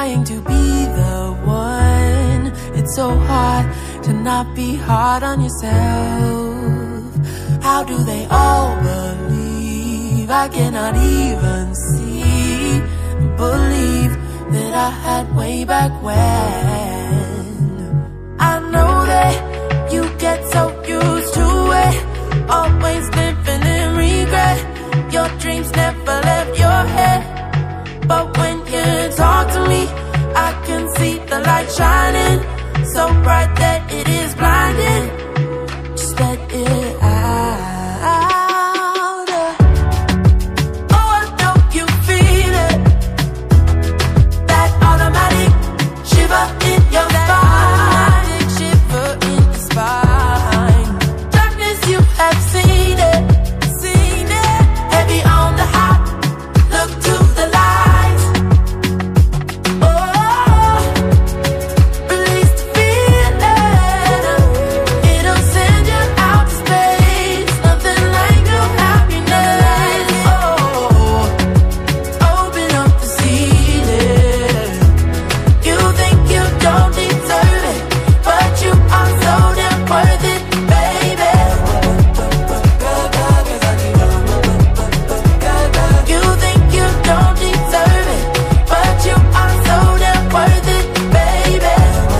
trying to be the one. It's so hard to not be hard on yourself. How do they all believe? I cannot even see and believe that I had way back when. I know that you get so used to it, always living in regret. Your dreams never left your head, but when you talk to me, I can see the light shining so bright that it is blinding. Just let it out. Oh, I know you feel it, that automatic shiver in your spine, shiver in your spine. Darkness, you have seen it, heavy on the heart. Look to the light. Oh, release the feeling. It'll send you out to space. Nothing like your happiness. Oh, open up the ceiling. You think you don't deserve it, but you are so damn worth it, baby. You think you don't deserve it, but you are so damn worth it, baby.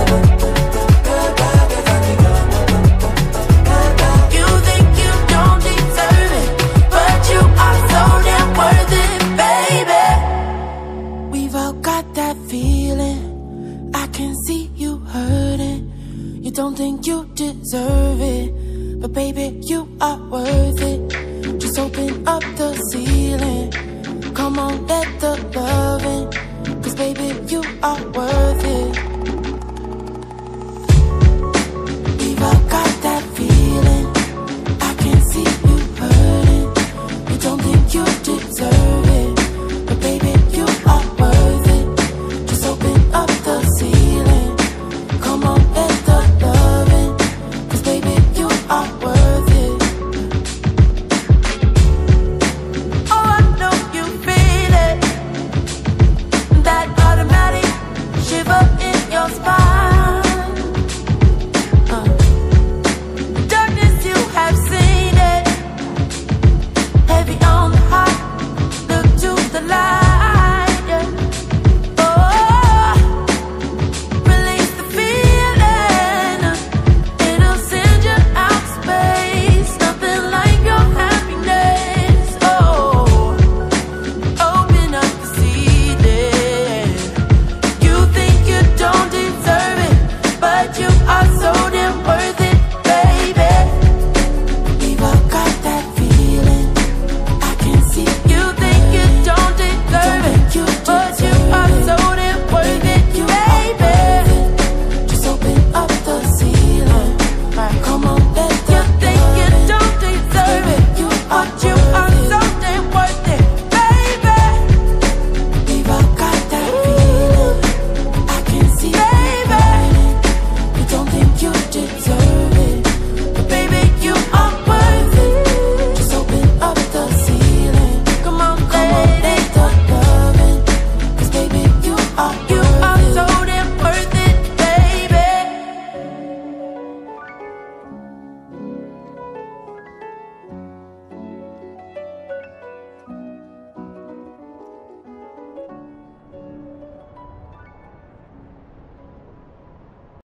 You think you don't deserve it, but you are so damn worth it, baby. We've all got that feeling. I can see you hurting. You don't think you deserve it, but baby, you are worth it. Just open up the ceiling. Come on, let the love in, 'cause baby, you are worth it.